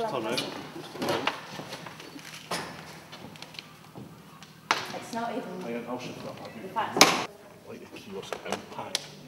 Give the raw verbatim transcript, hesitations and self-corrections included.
Hello. It's not even I don't know, she's got the fact. like a kiosk and pack.